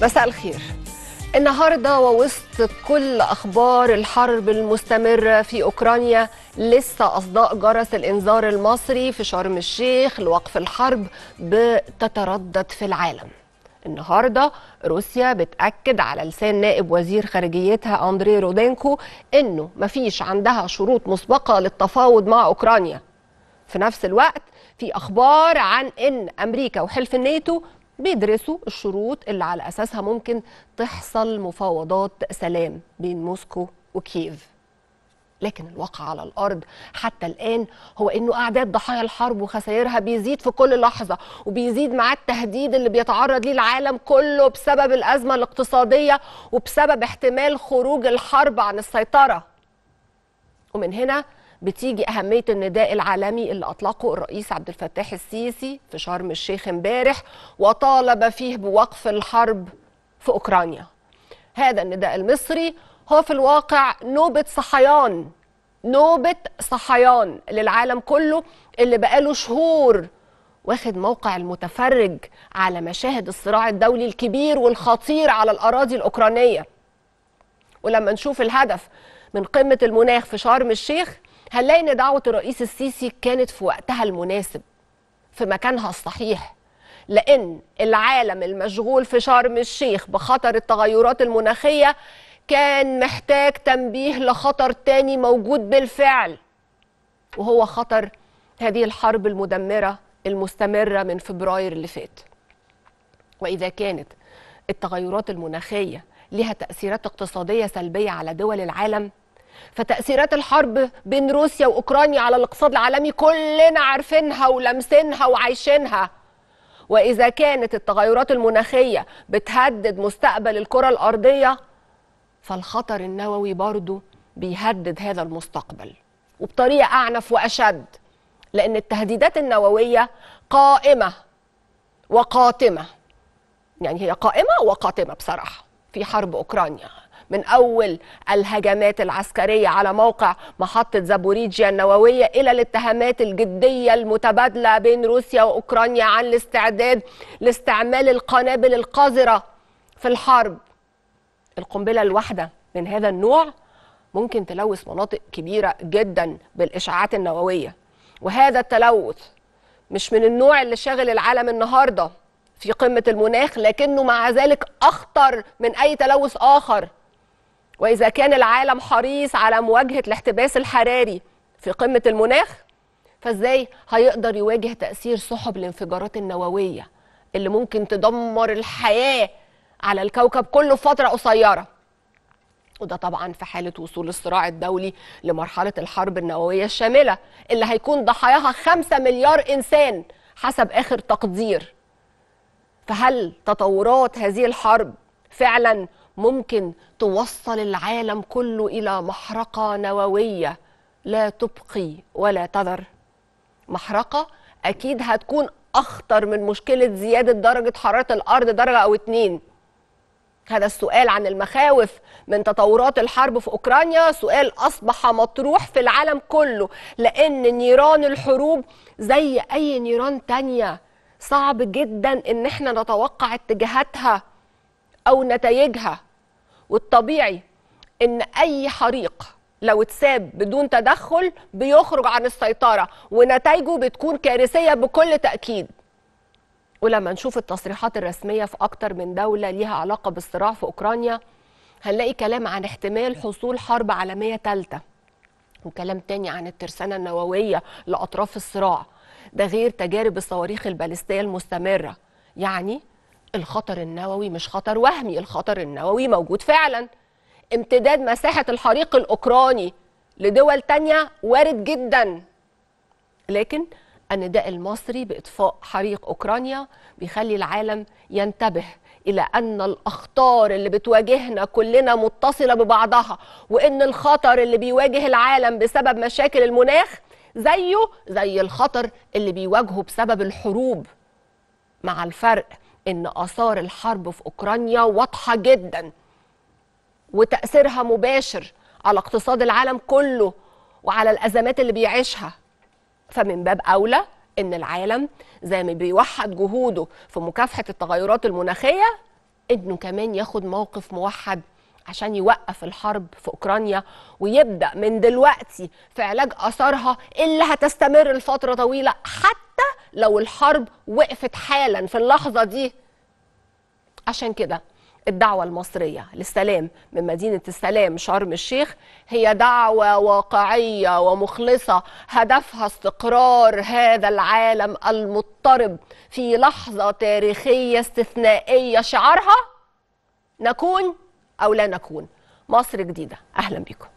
مساء الخير. النهارده ووسط كل اخبار الحرب المستمره في اوكرانيا، لسه اصداء جرس الانذار المصري في شرم الشيخ لوقف الحرب بتتردد في العالم. النهارده روسيا بتأكد على لسان نائب وزير خارجيتها أندري رودينكو انه مفيش عندها شروط مسبقه للتفاوض مع اوكرانيا. في نفس الوقت في اخبار عن ان امريكا وحلف الناتو بيدرسوا الشروط اللي على أساسها ممكن تحصل مفاوضات سلام بين موسكو وكييف. لكن الواقع على الأرض حتى الآن هو إنه أعداد ضحايا الحرب وخسائرها بيزيد في كل لحظة، وبيزيد مع التهديد اللي بيتعرض ليه العالم كله بسبب الأزمة الاقتصادية وبسبب احتمال خروج الحرب عن السيطرة. ومن هنا بتيجي أهمية النداء العالمي اللي أطلقه الرئيس عبد الفتاح السيسي في شرم الشيخ امبارح، وطالب فيه بوقف الحرب في أوكرانيا. هذا النداء المصري هو في الواقع نوبة صحيان للعالم كله اللي بقاله شهور واخد موقع المتفرج على مشاهد الصراع الدولي الكبير والخطير على الأراضي الأوكرانية. ولما نشوف الهدف من قمة المناخ في شرم الشيخ هنلاقي ان دعوة الرئيس السيسي كانت في وقتها المناسب في مكانها الصحيح، لان العالم المشغول في شرم الشيخ بخطر التغيرات المناخية كان محتاج تنبيه لخطر تاني موجود بالفعل، وهو خطر هذه الحرب المدمرة المستمرة من فبراير اللي فات. وإذا كانت التغيرات المناخية لها تأثيرات اقتصادية سلبية على دول العالم، فتأثيرات الحرب بين روسيا وأوكرانيا على الاقتصاد العالمي كلنا عارفينها ولمسينها وعايشينها. وإذا كانت التغيرات المناخية بتهدد مستقبل الكرة الأرضية، فالخطر النووي برضو بيهدد هذا المستقبل وبطريقة أعنف وأشد، لأن التهديدات النووية قائمة وقاتمة. يعني هي قائمة وقاتمة بصراحة في حرب أوكرانيا، من أول الهجمات العسكرية على موقع محطة زابوريجيا النووية إلى الاتهامات الجدية المتبادلة بين روسيا وأوكرانيا عن الاستعداد لاستعمال القنابل القذرة في الحرب. القنبلة الواحدة من هذا النوع ممكن تلوث مناطق كبيرة جدا بالإشعاعات النووية، وهذا التلوث مش من النوع اللي شاغل العالم النهاردة في قمة المناخ، لكنه مع ذلك أخطر من أي تلوث آخر. وإذا كان العالم حريص على مواجهة الاحتباس الحراري في قمة المناخ، فإزاي هيقدر يواجه تأثير سحب الانفجارات النووية اللي ممكن تدمر الحياة على الكوكب كله في فترة قصيرة؟ وده طبعا في حالة وصول الصراع الدولي لمرحلة الحرب النووية الشاملة اللي هيكون ضحاياها 5 مليار إنسان حسب آخر تقدير. فهل تطورات هذه الحرب فعلا ممكن توصل العالم كله إلى محرقة نووية لا تبقي ولا تذر؟ محرقة أكيد هتكون أخطر من مشكلة زيادة درجة حرارة الأرض درجة أو 2. هذا السؤال عن المخاوف من تطورات الحرب في أوكرانيا سؤال أصبح مطروح في العالم كله، لأن نيران الحروب زي أي نيران تانية صعب جدا إن احنا نتوقع اتجاهاتها أو نتائجها. والطبيعي إن أي حريق لو اتساب بدون تدخل بيخرج عن السيطرة ونتائجه بتكون كارثية بكل تأكيد. ولما نشوف التصريحات الرسمية في أكتر من دولة ليها علاقة بالصراع في أوكرانيا هنلاقي كلام عن احتمال حصول حرب عالمية ثالثة، وكلام تاني عن الترسانة النووية لأطراف الصراع، ده غير تجارب الصواريخ البالستية المستمرة. يعني الخطر النووي مش خطر وهمي، الخطر النووي موجود فعلا. امتداد مساحة الحريق الأوكراني لدول تانية وارد جدا، لكن النداء المصري بإطفاء حريق أوكرانيا بيخلي العالم ينتبه إلى أن الأخطار اللي بتواجهنا كلنا متصلة ببعضها، وإن الخطر اللي بيواجه العالم بسبب مشاكل المناخ زيه زي الخطر اللي بيواجهه بسبب الحروب، مع الفرق إن آثار الحرب في أوكرانيا واضحة جدا وتأثيرها مباشر على اقتصاد العالم كله وعلى الأزمات اللي بيعيشها. فمن باب أولى إن العالم زي ما بيوحد جهوده في مكافحة التغيرات المناخية انه كمان ياخد موقف موحد عشان يوقف الحرب في اوكرانيا، ويبدأ من دلوقتي في علاج اثارها اللي هتستمر لفترة طويلة حتى لو الحرب وقفت حالا في اللحظة دي. عشان كده الدعوة المصرية للسلام من مدينة السلام شرم الشيخ هي دعوة واقعية ومخلصة هدفها استقرار هذا العالم المضطرب في لحظة تاريخية استثنائية شعارها نكون أو لا نكون. مصر جديدة، أهلا بكم.